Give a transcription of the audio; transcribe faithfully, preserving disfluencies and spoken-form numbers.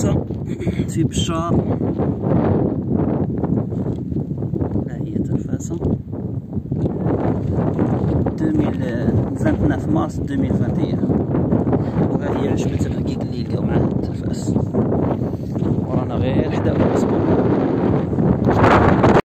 تلفاسة في بشار. ها هي تلفاسة ألفين وتسعطاش مارس ألفين وواحد وعشرين. وها هي عجبة الرقيق اللي لقاو معاه.